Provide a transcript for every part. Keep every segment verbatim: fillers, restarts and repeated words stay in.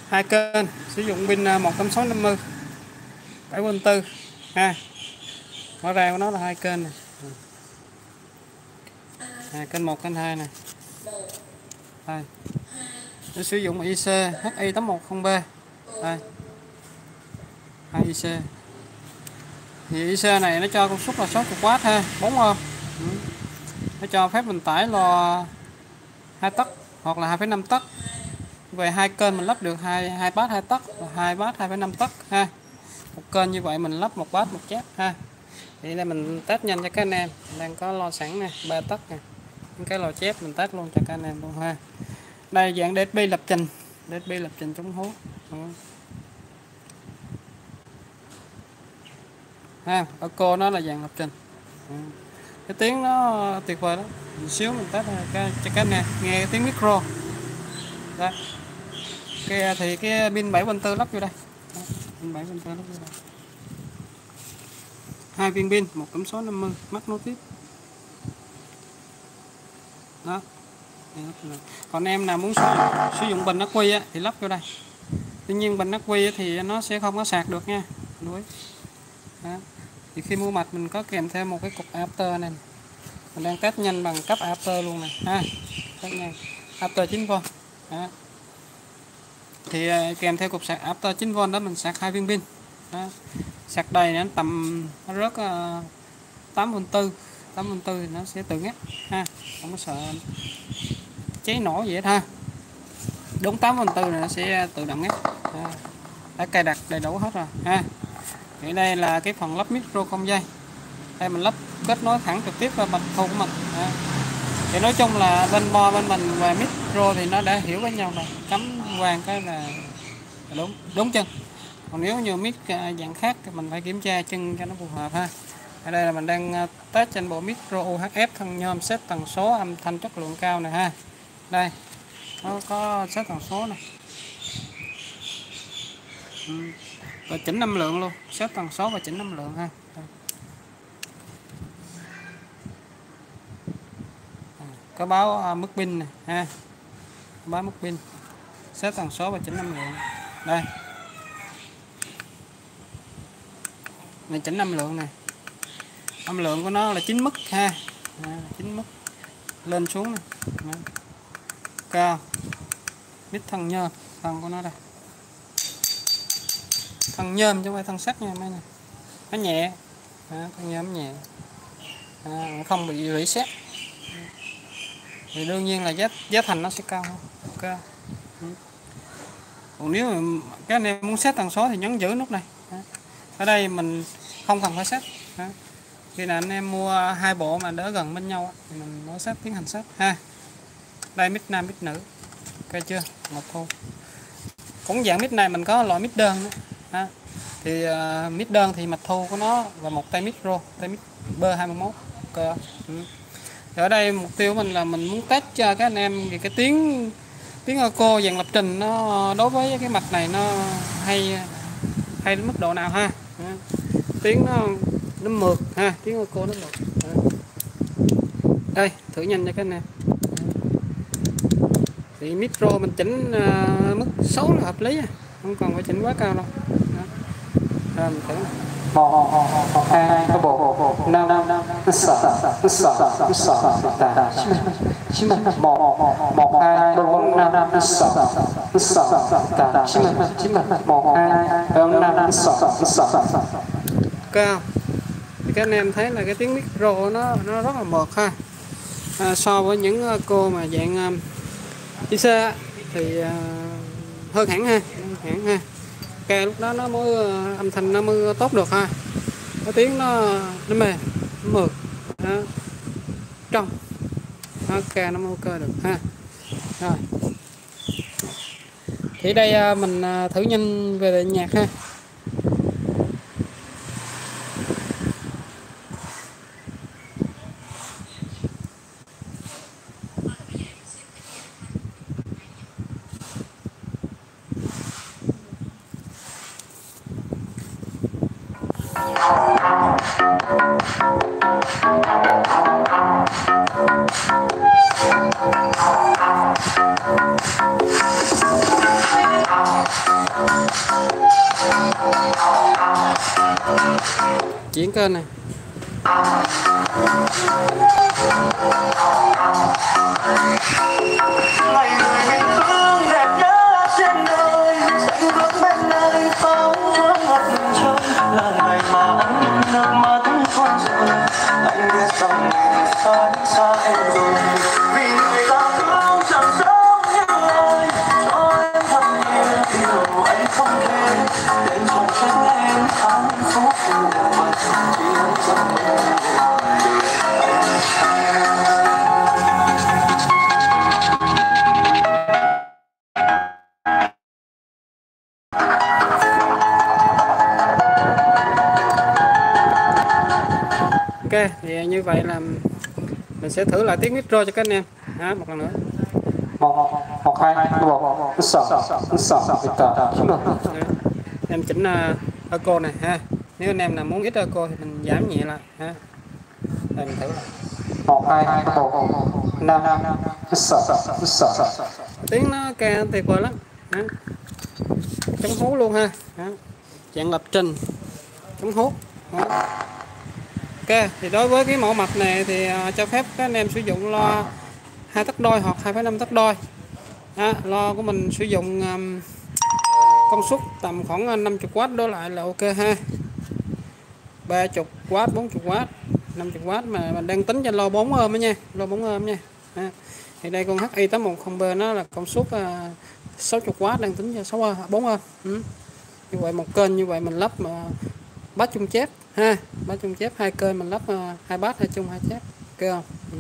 hai kênh, sử dụng pin một tám sáu năm mươi bảy vôn tư ha. Rõ ràng của nó là hai kênh này. À, kênh một kênh hai này. Đây. Để sử dụng i xê H I tám một không B. Đây. hai i xê. Thì i xê này nó cho công suất là sáu mươi oát ha, bốn ôm. Ừ. Nó cho phép mình tải lo hai tấc hoặc là hai phẩy năm tấc. Về hai kênh mình lắp được hai hai bát hai tấc và hai bát hai phẩy năm tấc ha. Một kênh như vậy mình lắp một bát một chép ha. Thì đây mình test nhanh cho các anh em, đang có lo sẵn nè, ba tấc nè. Những cái lò chép mình test luôn cho các anh em luôn ha. Đây dạng đê ét pê lập trình, đê ét pê lập trình chống hố. Ừ. Ha, ở cô nó là dạng lập trình. Ừ. Cái tiếng nó tuyệt vời đó. Một xíu mình test cho các anh em nghe cái tiếng micro. Đây. Cái thì cái pin bảy vôn tư lắp vô đây. Pin bảy vôn tư lắp vô đây. Hai viên pin một tám sáu năm mươi mắc nối tiếp. Đó. Còn em nào muốn sử dụng, sử dụng bình ắc quy á, thì lắp vô đây. Tuy nhiên bình ắc quy thì nó sẽ không có sạc được nha. Đuối. Đó. Thì khi mua mạch mình có kèm thêm một cái cục adapter này. Mình đang test nhanh bằng cấp adapter luôn nè ha. Test nhanh. Adapter chín vôn. Đó. Thì kèm theo cục sạc adapter chín vôn đó mình sạc hai viên pin. Đó. Sạc đầy nó tầm nó rớt uh, tám vôn tư, tám vôn tư thì nó sẽ tự ngắt ha, không có sợ cháy nổ vậy ha. Đúng tám vôn tư này nó sẽ tự động ngắt. Ha. Đã cài đặt đầy đủ hết rồi ha. Thì đây là cái phần lắp micro không dây. Đây mình lắp kết nối thẳng trực tiếp vào mạch thu của mình. Ha. Thì nói chung là bên bo bên mình và micro thì nó đã hiểu với nhau rồi, cắm vàng cái là đúng đúng chân. Còn nếu như mic dạng khác thì mình phải kiểm tra chân cho nó phù hợp ha. Ở đây là mình đang test trên bộ micro u hát ép thân nhôm set tần số âm thanh chất lượng cao này ha. Đây nó có set tần số này. Ừ. Và chỉnh âm lượng luôn, set tần số và chỉnh âm lượng ha. Đây. Có báo uh, mức pin này ha, báo mức pin, set tần số và chỉnh âm lượng. Đây này, chỉnh âm lượng này, âm lượng của nó là chín mức ha, à, chín mức lên xuống này. Đó. Cao, mít thân nhôm, thân của nó đây, thân nhôm chứ không phải thân sắt nha mấy này, nó nhẹ, à, thân nhôm nhẹ, à, không bị rỉ sét. Thì đương nhiên là giá giá thành nó sẽ cao hơn. Okay. Ừ. Còn nếu mà các anh em muốn set tần số thì nhấn giữ nút này. Ở đây mình không cần phải set. Khi nào anh em mua hai bộ mà đỡ gần bên nhau thì mình mới set, tiến hành set ha. Đây mic nam mic nữ. Ok chưa? Một thu. Cũng dạng mic này mình có loại mic đơn nữa. Ha. Thì uh, mic đơn thì mạch thu của nó là một tay micro, tay mic B hai mươi mốt. Ok. Ừ. Ở đây mục tiêu của mình là mình muốn test cho các anh em về cái tiếng tiếng cô dàn lập trình nó đối với cái mạch này nó hay hay đến mức độ nào ha. Tiếng nó nó mượt ha, tiếng cô nó mượt. Đây thử nhanh cho các anh em. Thì micro mình chỉnh uh, mức sáu là hợp lý, không cần phải chỉnh quá cao đâu. Rồi mình thử một hai ba bốn năm sáu sáu sáu tám chín một một hai ba bốn năm sáu sáu tám chín chín một hai ba bốn năm sáu sáu cao. Thì các anh em thấy là cái tiếng micro nó nó rất là mượt ha. À, so với những cô mà dạng um, i xê thì uh, hơn hẳn ha, hẳn ha. Cái lúc đó nó mới uh, âm thanh nó mới tốt được ha. Cái tiếng nó nó mềm, nó mượt, nó trong, nó ca nó mới ok được ha. Rồi. Thì đây uh, mình uh, thử nhanh về nhạc ha. chuyển kênh này. Ngày người mình thương đẹp nhất trên đời, xanh bước bên nơi pháo ngất trời, là ngày mà anh nước mắt con rồi. Anh biết rằng mình phải xa em rồi, vì người ta thương chẳng giống như ai. Cho em thật nhiều điều anh không thể, để trong cánh em hạnh phúc của mình chỉ anh trong mơ. Ok, thì như vậy là mình sẽ thử lại tiếng micro cho các anh em. Đó, một lần nữa. một một hai một sáu sáu Em chỉnh uh, echo này ha. Nếu anh em nào muốn ít echo thì mình giảm nhẹ lại ha. Đây mình thử lại. một hai một năm sáu sáu. Tiếng nó ca tuyệt vời lắm. Đó. Chống hú luôn ha. Đó. Dạng lập trình chống hút. Đó. Ok, thì đối với cái mẫu mạch này thì uh, cho phép các anh em sử dụng loa hai tấc đôi hoặc hai phẩy năm tấc đôi. Đó, loa của mình sử dụng um, công suất tầm khoảng năm mươi oát đổ lại là ok ha. ba mươi oát, bốn mươi oát, năm mươi oát mà mình đang tính cho lo bốn ôm đó nha, lo bốn ôm nha. Ha. Thì đây con H I tám một không B nó là công suất uh, sáu mươi oát, đang tính cho sáu ôm, bốn ôm. Ừ. Như vậy một kênh như vậy mình lắp mà bát chung chép ha, bát chung chép hai kênh mình lắp uh, hai bát hai chung hai chép, ok không? Ừ.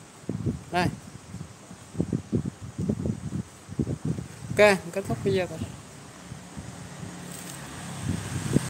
Đây. Ok, kết thúc video rồi.